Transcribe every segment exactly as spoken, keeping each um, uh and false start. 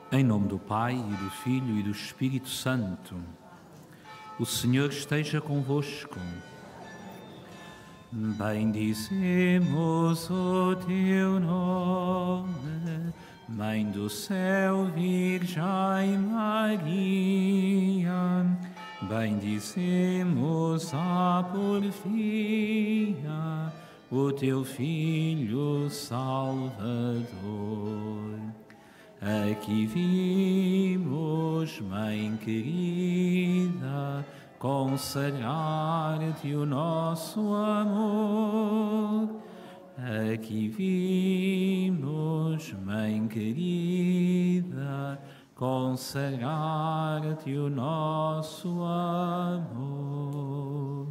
Em nome do Pai, e do Filho, e do Espírito Santo. O Senhor esteja convosco. Bendizemos o teu nome, Mãe do céu, Virgem Maria. Bendizemos a porfia, o teu Filho Salvador. Aqui vimos, Mãe querida, consagrar-te o nosso amor. Aqui vimos, Mãe querida, consagrar-te o nosso amor.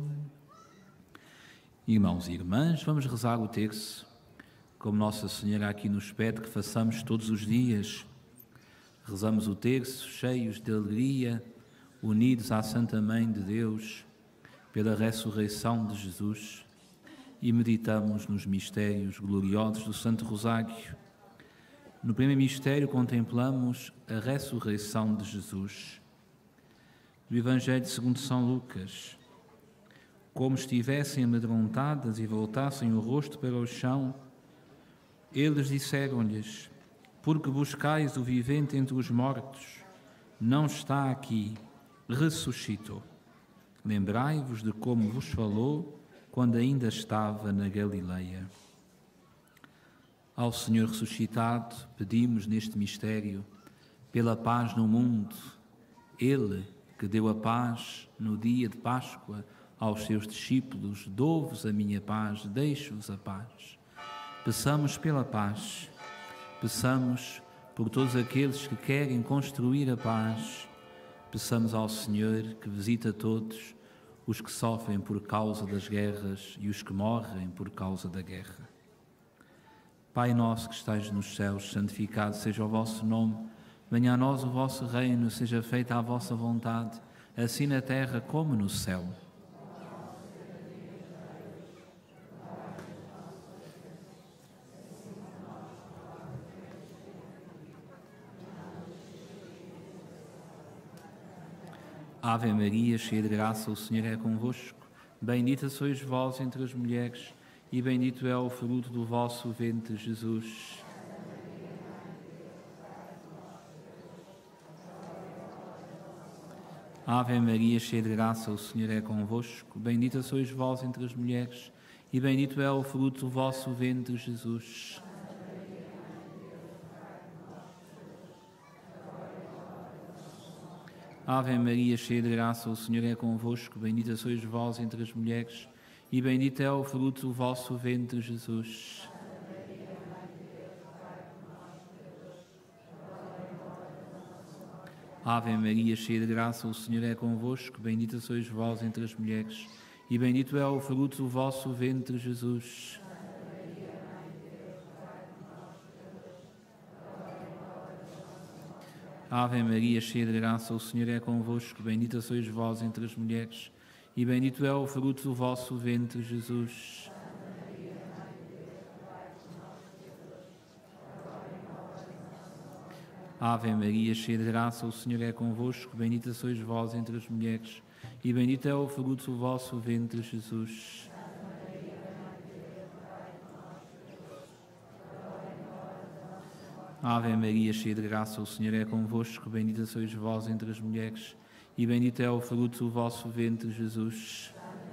Irmãos e irmãs, vamos rezar o terço, como Nossa Senhora aqui nos pede que façamos todos os dias. Rezamos o terço cheios de alegria, unidos à Santa Mãe de Deus, pela ressurreição de Jesus, e meditamos nos mistérios gloriosos do Santo Rosário. No primeiro mistério contemplamos a ressurreição de Jesus. Do Evangelho segundo São Lucas: como estivessem amedrontadas e voltassem o rosto para o chão, eles disseram-lhes: porque buscais o vivente entre os mortos? Não está aqui, ressuscitou. Lembrai-vos de como vos falou quando ainda estava na Galileia. Ao Senhor ressuscitado, pedimos neste mistério pela paz no mundo. Ele que deu a paz no dia de Páscoa aos seus discípulos: dou-vos a minha paz, deixo-vos a paz. Peçamos pela paz, peçamos por todos aqueles que querem construir a paz, peçamos ao Senhor que visita todos os que sofrem por causa das guerras e os que morrem por causa da guerra. Pai nosso que estais nos céus, santificado seja o vosso nome, venha a nós o vosso reino, seja feita a vossa vontade, assim na terra como no céu. Ave Maria, cheia de graça, o Senhor é convosco. Bendita sois vós entre as mulheres, e bendito é o fruto do vosso ventre, Jesus. Ave Maria, cheia de graça, o Senhor é convosco. Bendita sois vós entre as mulheres, e bendito é o fruto do vosso ventre, Jesus. Ave Maria, cheia de graça, o Senhor é convosco. Bendita sois vós entre as mulheres, e bendito é o fruto do vosso ventre, Jesus. Ave Maria, cheia de graça, o Senhor é convosco. Bendita sois vós entre as mulheres, e bendito é o fruto do vosso ventre, Jesus. Ave Maria, cheia de graça, o Senhor é convosco. Bendita sois vós entre as mulheres, e bendito é o fruto do vosso ventre, Jesus. Ave Maria, cheia de graça, o Senhor é convosco. Bendita sois vós entre as mulheres, e bendito é o fruto do vosso ventre, Jesus. Ave Maria, cheia de graça, o Senhor é convosco. Bendita sois vós entre as mulheres, e bendito é o fruto do vosso ventre, Jesus.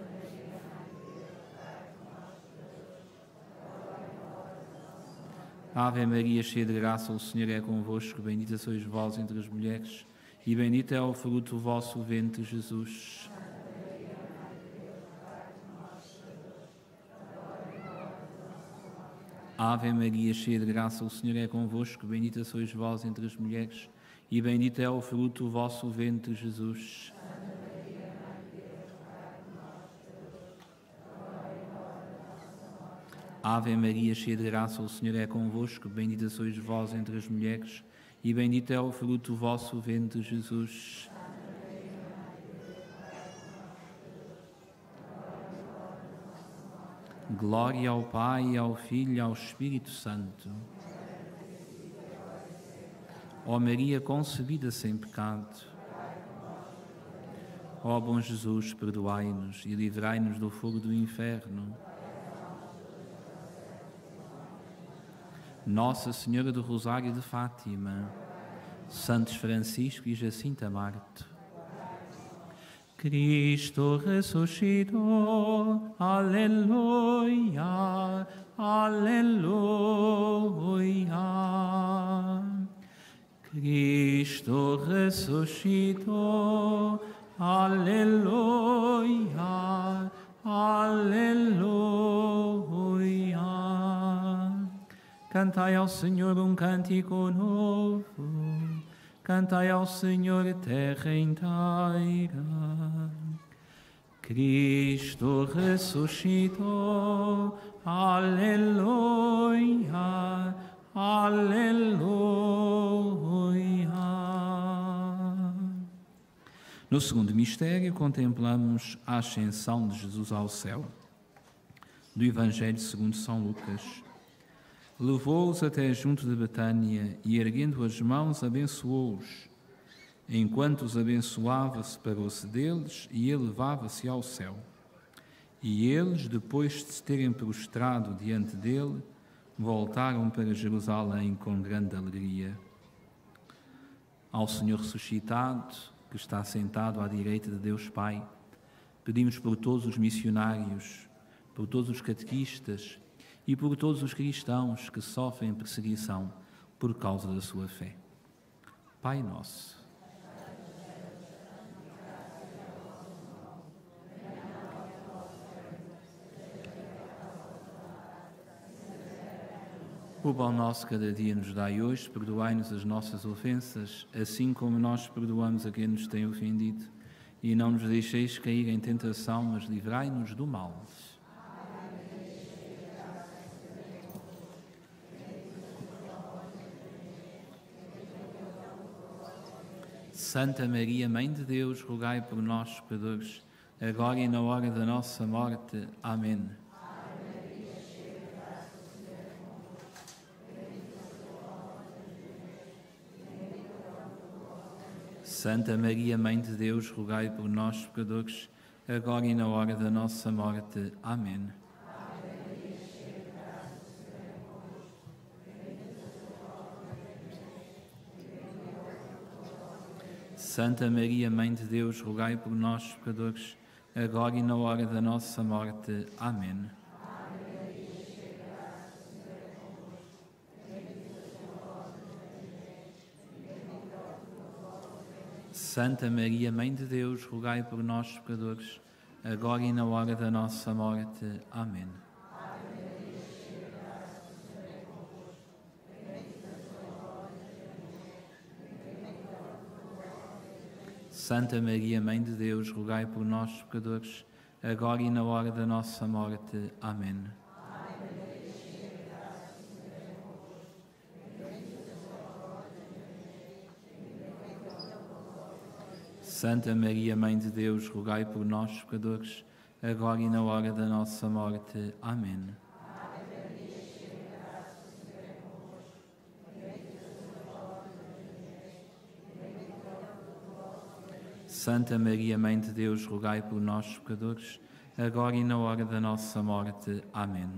Ave Maria, cheia de graça, o Senhor é convosco. Bendita sois vós entre as mulheres, e bendito é o fruto do vosso ventre, Jesus. Ave Maria, cheia de graça, o Senhor é convosco. Bendita sois vós entre as mulheres, e bendito é o fruto do vosso ventre, Jesus. Ave Maria, cheia de graça, o Senhor é convosco. Bendita sois vós entre as mulheres, e bendito é o fruto do vosso ventre, Jesus. Glória ao Pai, ao Filho e ao Espírito Santo, Ó Maria concebida sem pecado, ó bom Jesus, perdoai-nos e livrai-nos do fogo do inferno. Nossa Senhora do Rosário de Fátima, Santos Francisco e Jacinta Marte. Cristo ressuscitou, aleluia, aleluia. Cristo ressuscitou, aleluia, aleluia. Cantai ao Senhor um cântico novo, cantai ao Senhor terra inteira. Cristo ressuscitou, aleluia, aleluia. No segundo mistério, contemplamos a ascensão de Jesus ao céu. Do Evangelho segundo São Lucas. Levou-os até junto de Betânia e, erguendo as mãos, abençoou-os. Enquanto os abençoava, separou-se deles e elevava-se ao céu. E eles, depois de se terem prostrado diante dele, voltaram para Jerusalém com grande alegria. Ao Senhor ressuscitado, que está sentado à direita de Deus Pai, pedimos por todos os missionários, por todos os catequistas e por todos os cristãos que sofrem perseguição por causa da sua fé. Pai nosso, o pão nosso cada dia nos dai hoje, perdoai-nos as nossas ofensas, assim como nós perdoamos a quem nos tem ofendido, e não nos deixeis cair em tentação, mas livrai-nos do mal. Santa Maria, Mãe de Deus, rogai por nós, pecadores, agora e na hora da nossa morte. Amém. Santa Maria, Mãe de Deus, rogai por nós, pecadores, agora e na hora da nossa morte. Amém. Santa Maria, Mãe de Deus, rogai por nós, pecadores, agora e na hora da nossa morte. Amém. Santa Maria, Mãe de Deus, rogai por nós, pecadores, agora e na hora da nossa morte. Amém. Santa Maria, Mãe de Deus, rogai por nós, pecadores, agora e na hora da nossa morte. Amém. Santa Maria, Mãe de Deus, rogai por nós, pecadores, agora e na hora da nossa morte. Amém. Santa Maria, Mãe de Deus, rogai por nós, pecadores, agora e na hora da nossa morte. Amém.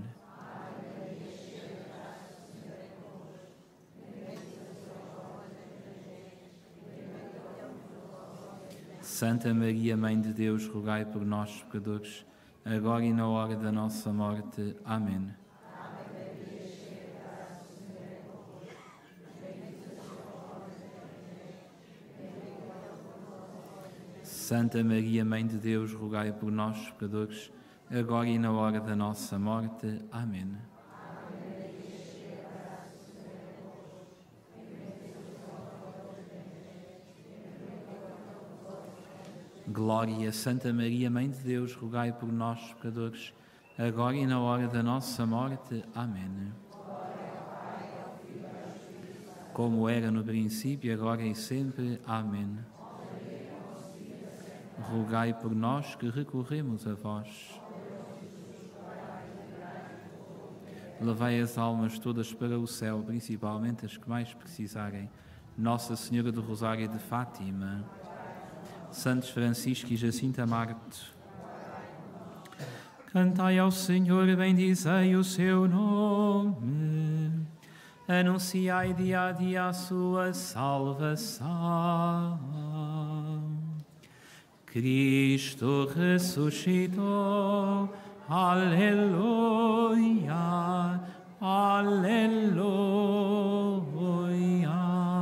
Santa Maria, Mãe de Deus, rogai por nós, pecadores, agora e na hora da nossa morte. Amém. Santa Maria, Mãe de Deus, rogai por nós, pecadores, agora e na hora da nossa morte. Amém. Glória a Santa Maria, Mãe de Deus, rogai por nós, pecadores, agora e na hora da nossa morte. Amém. Como era no princípio, agora e sempre. Amém. Rogai por nós que recorremos a vós. Levai as almas todas para o céu, principalmente as que mais precisarem Nossa Senhora do Rosário de Fátima, Santos Francisco e Jacinta Marte, cantai ao Senhor, bendizei o seu nome, anunciai dia a dia a sua salvação. Cristo ressuscitou, aleluia, aleluia.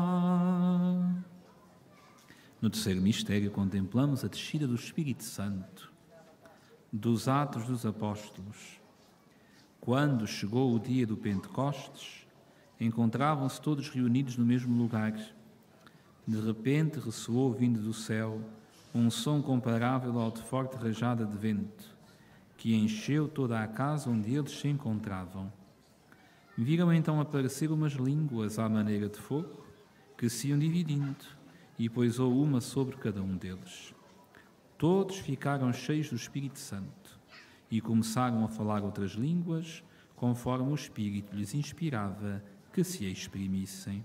No terceiro mistério contemplamos a descida do Espírito Santo. Dos Atos dos Apóstolos. Quando chegou o dia do Pentecostes, encontravam-se todos reunidos no mesmo lugar. De repente ressoou, vindo do céu, um som comparável ao de forte rajada de vento, que encheu toda a casa onde eles se encontravam. Viram então aparecer umas línguas à maneira de fogo, que se iam dividindo, e pousou uma sobre cada um deles. Todos ficaram cheios do Espírito Santo e começaram a falar outras línguas, conforme o Espírito lhes inspirava que se exprimissem.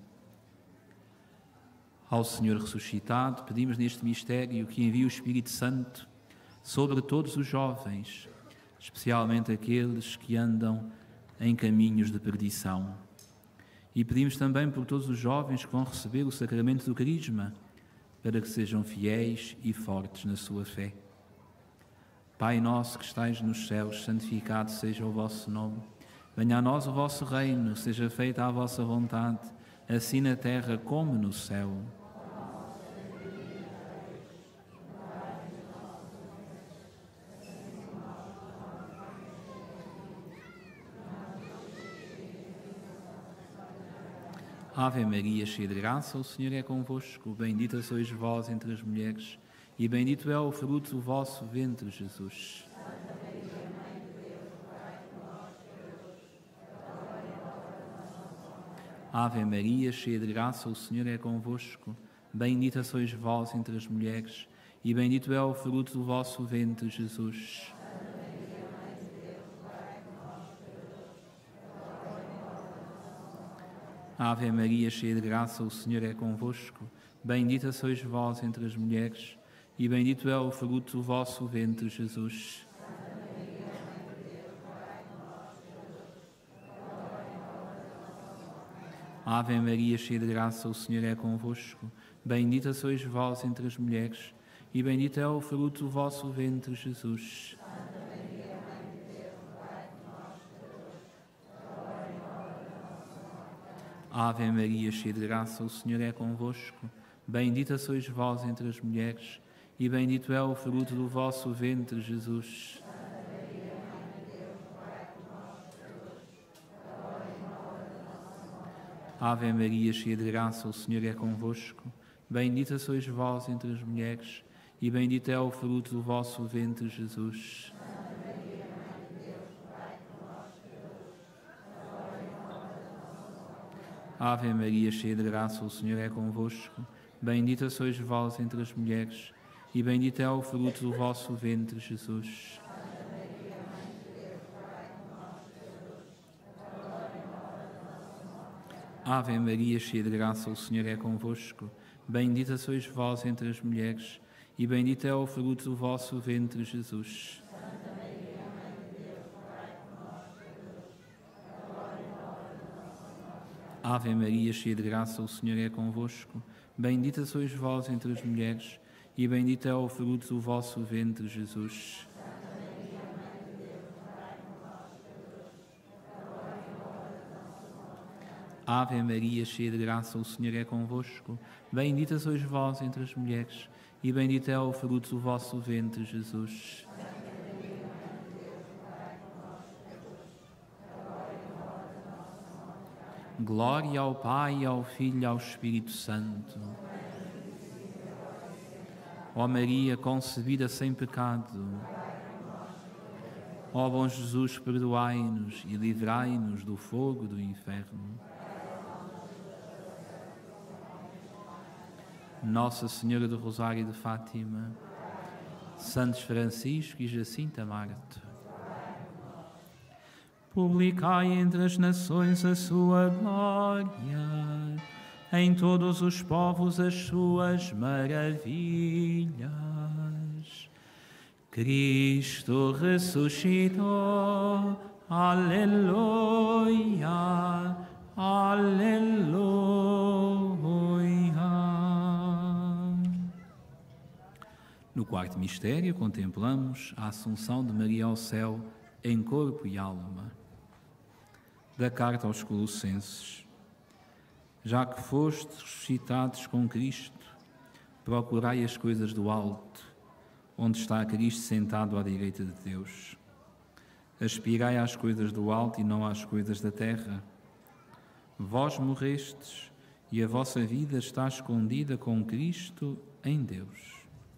Ao Senhor ressuscitado, pedimos neste mistério que envie o Espírito Santo sobre todos os jovens, especialmente aqueles que andam em caminhos de perdição. E pedimos também por todos os jovens que vão receber o sacramento do Crisma, para que sejam fiéis e fortes na sua fé. Pai nosso que estais nos céus, santificado seja o vosso nome. Venha a nós o vosso reino, seja feita a vossa vontade, assim na terra como no céu. Ave Maria, cheia de graça, o Senhor é convosco. Bendita sois vós entre as mulheres, e bendito é o fruto do vosso ventre, Jesus. Santa Maria, Mãe de Deus, rogai por nós, pecadores, agora e na hora da nossa morte. Ave Maria, cheia de graça, o Senhor é convosco. Bendita sois vós entre as mulheres, e bendito é o fruto do vosso ventre, Jesus. Ave Maria, cheia de graça, o Senhor é convosco. Bendita sois vós entre as mulheres, e bendito é o fruto do vosso ventre, Jesus. Santa Maria, Mãe de Deus, rogai por nós, pecadores, agora e na hora da nossa morte. Ave Maria, cheia de graça, o Senhor é convosco. Bendita sois vós entre as mulheres, e bendito é o fruto do vosso ventre, Jesus. Santa Maria, Mãe de Deus, rogai por nós, pecadores, agora e na hora da nossa morte. Ave Maria, cheia de graça, o Senhor é convosco. Bendita sois vós entre as mulheres, e bendito é o fruto do vosso ventre, Jesus. Santa Maria, Mãe de Deus, rogai por nós, pecadores, agora e na hora da nossa morte. Ave Maria, cheia de graça, o Senhor é convosco. Bendita sois vós entre as mulheres, e bendito é o fruto do vosso ventre, Jesus. Santa Maria, Mãe de Deus, rogai por nós, pecadores, agora e na hora da nossa morte. Ave Maria, cheia de graça, o Senhor é convosco. Bendita sois vós entre as mulheres, e bendito é o fruto do vosso ventre, Jesus. Santa Maria, Mãe de Deus, rogai por nós, pecadores, agora e na hora da nossa morte. Ave Maria, cheia de graça, o Senhor é convosco. Bendita sois vós entre as mulheres, e bendito é o fruto do vosso ventre, Jesus. Santa Maria, Mãe de Deus, rogai por nós, pecadores, agora e na hora da nossa morte. Ave Maria, cheia de graça, o Senhor é convosco. Bendita sois vós entre as mulheres, e bendito é o fruto do vosso ventre, Jesus. Santa Maria, Mãe de Deus, rogai por nós, pecadores, agora e na hora da nossa morte. Ave Maria, cheia de graça, o Senhor é convosco. Bendita sois vós entre as mulheres, e bendito é o fruto do vosso ventre, Jesus. Santa Maria, Mãe de Deus, rogai por nós, pecadores, agora e na hora da nossa morte. Glória ao Pai, ao Filho e ao Espírito Santo. Ó Maria, concebida sem pecado. Ó bom Jesus, perdoai-nos e livrai-nos do fogo do inferno. Nossa Senhora do Rosário de Fátima, Santos Francisco e Jacinta Marte, publicai entre as nações a sua glória, em todos os povos as suas maravilhas. Cristo ressuscitou, aleluia, aleluia. No quarto mistério contemplamos a Assunção de Maria ao céu em corpo e alma. Da carta aos Colossenses. Já que fostes ressuscitados com Cristo, procurai as coisas do alto, onde está Cristo sentado à direita de Deus. Aspirai às coisas do alto e não às coisas da terra. Vós morrestes e a vossa vida está escondida com Cristo em Deus.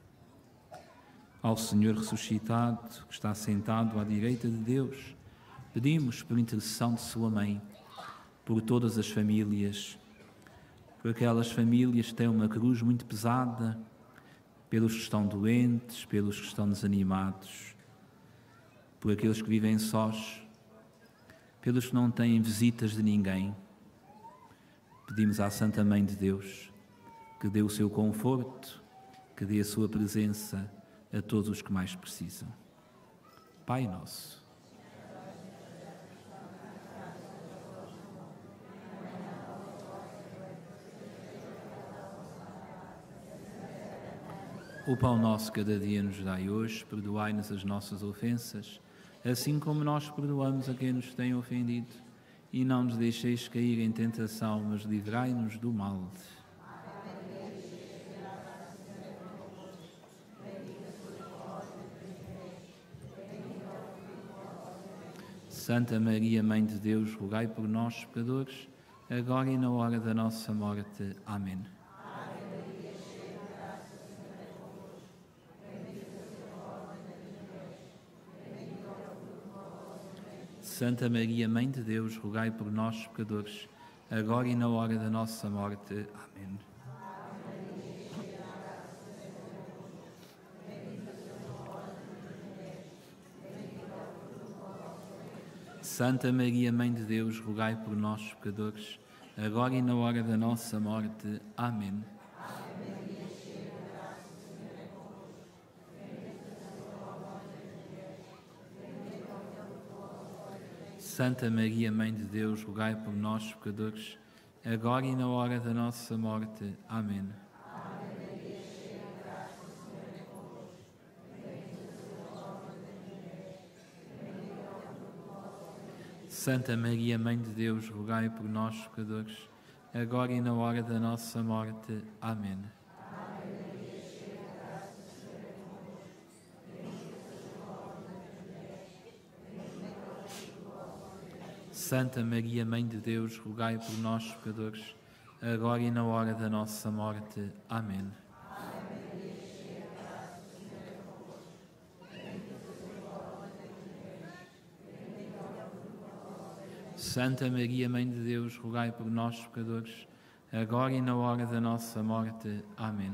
Ao Senhor ressuscitado, que está sentado à direita de Deus, pedimos por intercessão de sua mãe, por todas as famílias, por aquelas famílias que têm uma cruz muito pesada, pelos que estão doentes, pelos que estão desanimados, por aqueles que vivem sós, pelos que não têm visitas de ninguém. Pedimos à Santa Mãe de Deus que dê o seu conforto, que dê a sua presença a todos os que mais precisam. Pai nosso, o pão nosso cada dia nos dai hoje, perdoai-nos as nossas ofensas, assim como nós perdoamos a quem nos tem ofendido, e não nos deixeis cair em tentação, mas livrai-nos do mal. Santa Maria, Mãe de Deus, rogai por nós, pecadores, agora e na hora da nossa morte. Amém. Santa Maria, Mãe de Deus, rogai por nós, pecadores, agora e na hora da nossa morte. Amém. Santa Maria, Mãe de Deus, rogai por nós, pecadores, agora e na hora da nossa morte. Amém. Santa Maria, Mãe de Deus, rogai por nós, pecadores, agora e na hora da nossa morte. Amém. Santa Maria, Mãe de Deus, rogai por nós, pecadores, agora e na hora da nossa morte. Amém. Santa Maria, Mãe de Deus, rogai por nós, pecadores, agora e na hora da nossa morte. Amém. Santa Maria, Mãe de Deus, rogai por nós, pecadores, agora e na hora da nossa morte. Amém.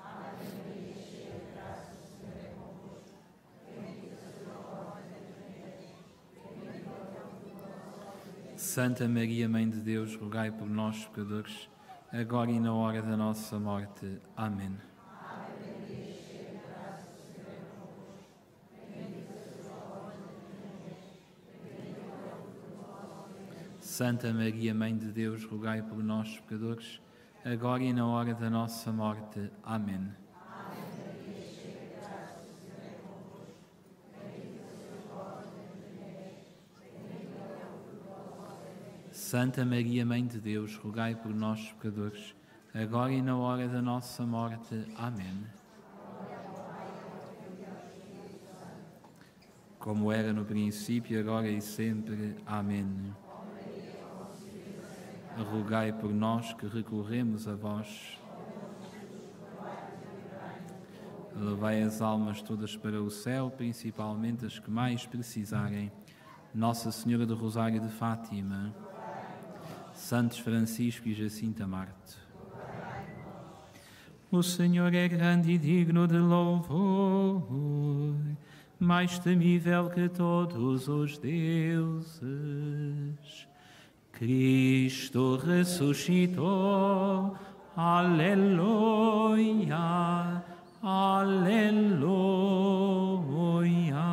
Santa Maria, Mãe de Deus, rogai por nós, pecadores, agora e na hora da nossa morte. Amém. Santa Maria, Mãe de Deus, rogai por nós, pecadores, agora e na hora da nossa morte. Amém. Santa Maria, Mãe de Deus, rogai por nós, pecadores, agora e na hora da nossa morte. Amém. Como era no princípio, agora e sempre. Amém. Rogai por nós que recorremos a vós. Levai as almas todas para o céu, principalmente as que mais precisarem. Nossa Senhora do Rosário de Fátima, Santos Francisco e Jacinta Marte. O Senhor é grande e digno de louvor, mais temível que todos os deuses. Cristo ressuscitou, aleluia, aleluia.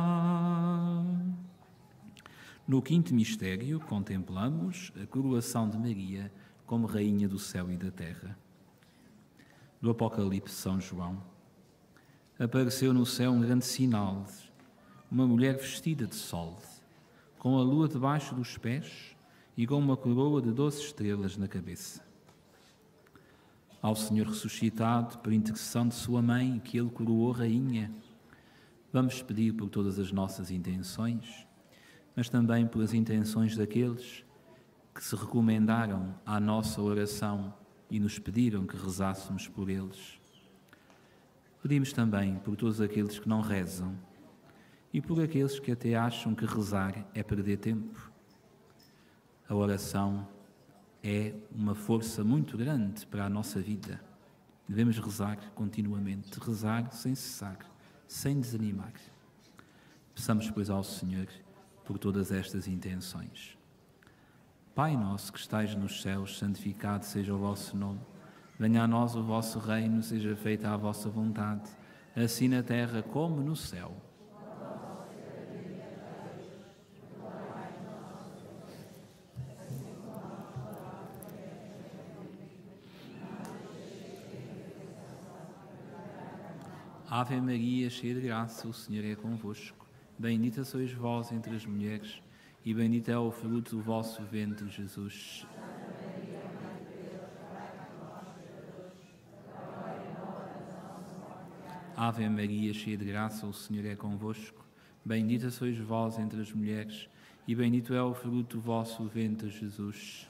No quinto mistério, contemplamos a coroação de Maria como Rainha do céu e da terra. Do Apocalipse de São João. Apareceu no céu um grande sinal, uma mulher vestida de sol, com a lua debaixo dos pés e com uma coroa de doze estrelas na cabeça. Ao Senhor ressuscitado, por intercessão de sua mãe, que ele coroou rainha, vamos pedir por todas as nossas intenções, mas também por as intenções daqueles que se recomendaram à nossa oração e nos pediram que rezássemos por eles. Pedimos também por todos aqueles que não rezam e por aqueles que até acham que rezar é perder tempo. A oração é uma força muito grande para a nossa vida. Devemos rezar continuamente, rezar sem cessar, sem desanimar. Peçamos, pois, ao Senhor por todas estas intenções. Pai nosso que estais nos céus, santificado seja o vosso nome. Venha a nós o vosso reino, seja feita a vossa vontade, assim na terra como no céu. Ave Maria, cheia de graça, o Senhor é convosco. Bendita sois vós entre as mulheres, e bendito é o fruto do vosso ventre, Jesus. Ave Maria, cheia de graça, o Senhor é convosco. Bendita sois vós entre as mulheres, e bendito é o fruto do vosso ventre, Jesus.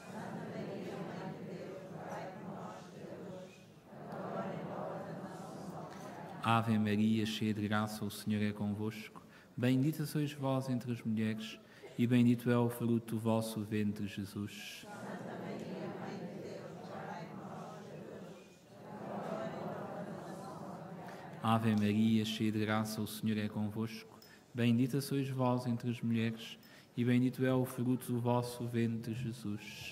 Ave Maria, cheia de graça, o Senhor é convosco. Bendita sois vós entre as mulheres, e bendito é o fruto do vosso ventre, Jesus. Ave Maria, cheia de graça, o Senhor é convosco. Bendita sois vós entre as mulheres, e bendito é o fruto do vosso ventre, Jesus.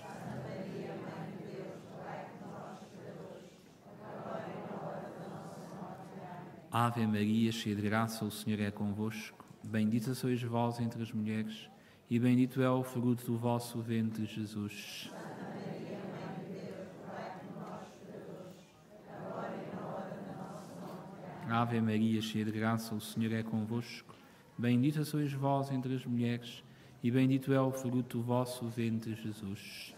Ave Maria, cheia de graça, o Senhor é convosco. Bendita sois vós entre as mulheres, e bendito é o fruto do vosso ventre, Jesus. Ave Maria, cheia de graça, o Senhor é convosco. Bendita sois vós entre as mulheres, e bendito é o fruto do vosso ventre, Jesus.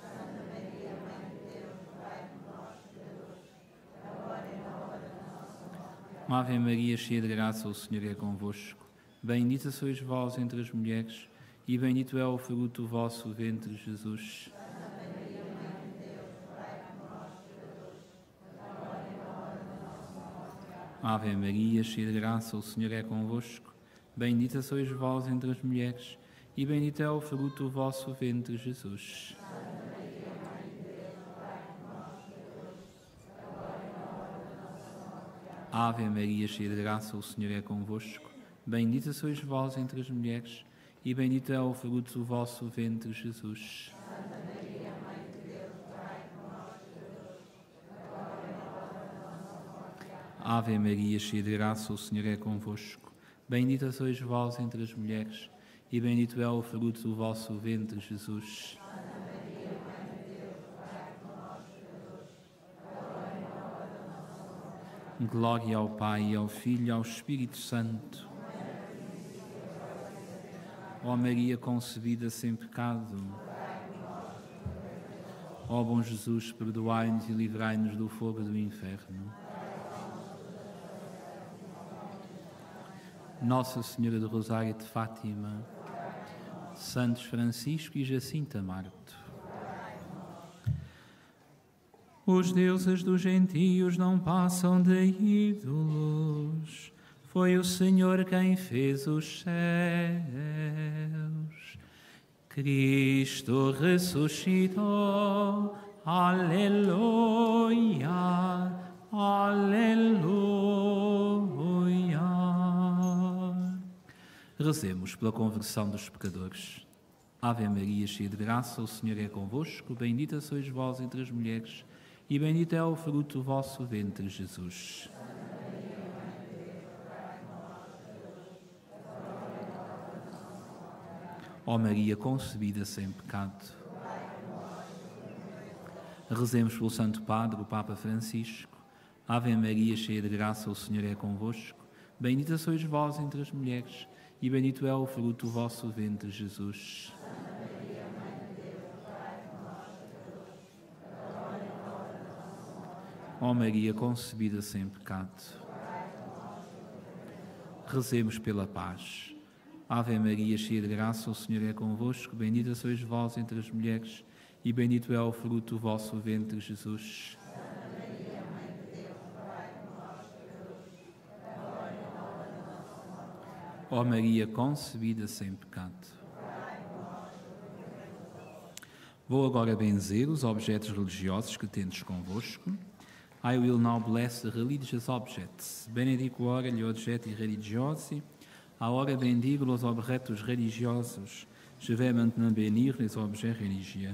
Ave Maria, cheia de graça, o Senhor é convosco. Bendita sois vós entre as mulheres, e bendito é o fruto do vosso ventre, Jesus. Ave Maria, cheia de graça, o Senhor é convosco. Bendita sois vós entre as mulheres, e bendito é o fruto do vosso ventre, Jesus. Ave Maria, cheia de graça, o Senhor é convosco. Bendita sois vós entre as mulheres, e bendito é o fruto do vosso ventre, Jesus. Ave Maria, cheia de graça, o Senhor é convosco. Bendita sois vós entre as mulheres, e bendito é o fruto do vosso ventre, Jesus. Glória ao Pai, ao Filho e ao Espírito Santo. Ó Maria concebida sem pecado. Ó bom Jesus, perdoai-nos e livrai-nos do fogo do inferno. Nossa Senhora do Rosário de Fátima, Santos Francisco e Jacinta Marto. Os deuses dos gentios não passam de ídolos. Foi o Senhor quem fez os céus. Cristo ressuscitou. Aleluia, aleluia. Rezemos pela conversão dos pecadores. Ave Maria, cheia de graça, o Senhor é convosco. Bendita sois vós entre as mulheres, e bendito é o fruto do vosso ventre, Jesus. Ó Maria, concebida sem pecado. Rezemos pelo Santo Padre, o Papa Francisco. Ave Maria, cheia de graça, o Senhor é convosco. Bendita sois vós entre as mulheres, e bendito é o fruto do vosso ventre, Jesus. Ó Maria, concebida sem pecado. Rezemos pela paz. Ave Maria, cheia de graça, o Senhor é convosco. Bendita sois vós entre as mulheres, e bendito é o fruto do vosso ventre, Jesus. Ó Maria, concebida sem pecado. Vou agora benzer os objetos religiosos que tendes convosco. I will now bless the religious objects. Benedico ora gli oggetti religiosi. A ora bendigo os objetos religiosos. Je vais maintenant bénir les objets religieux.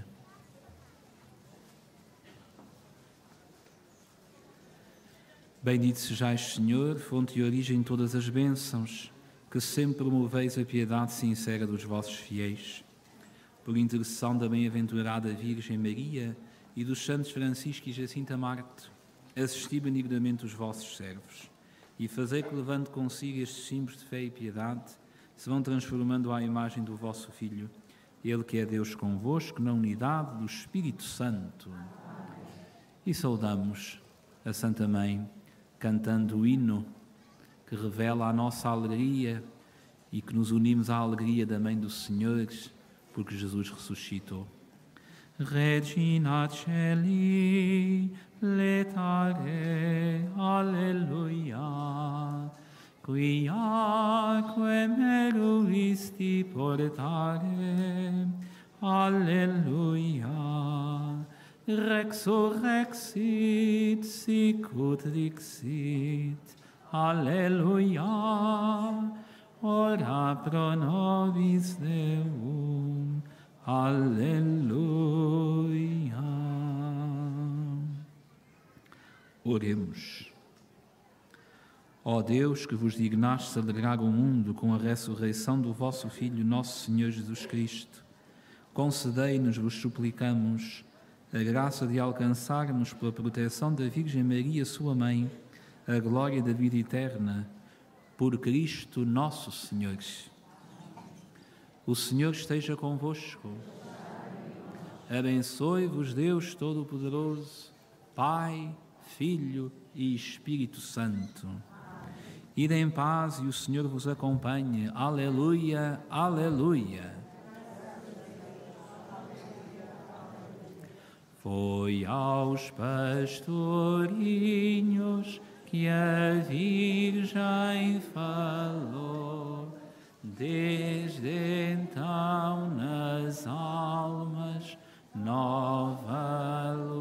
Bendito sejais, Senhor, fonte e origem de todas as bênçãos, que sempre promoveis a piedade sincera dos vossos fiéis. Por intercessão da bem-aventurada Virgem Maria e dos santos Francisco e Jacinta Marte, assisti benignamente os vossos servos e fazei que, levando consigo estes símbolos de fé e piedade, se vão transformando à imagem do vosso Filho, Ele que é Deus convosco, na unidade do Espírito Santo. E saudamos a Santa Mãe, cantando o hino que revela a nossa alegria e que nos unimos à alegria da Mãe do Senhor, porque Jesus ressuscitou. Regina Celi, letare, alleluia, quiaque meruisti portare, alleluia, resurrexit, sicut dixit, alleluia, ora pro nobis Deum, aleluia. Oremos. Ó Deus, que vos dignastes alegrar o mundo com a ressurreição do vosso Filho, nosso Senhor Jesus Cristo, concedei-nos, vos suplicamos, a graça de alcançarmos, pela proteção da Virgem Maria, sua Mãe, a glória da vida eterna, por Cristo nosso Senhor. O Senhor esteja convosco. Abençoe-vos Deus Todo-Poderoso, Pai, Filho e Espírito Santo. Ide em paz e o Senhor vos acompanhe. Aleluia, aleluia. Foi aos pastorinhos que a Virgem falou, desde então nas almas nova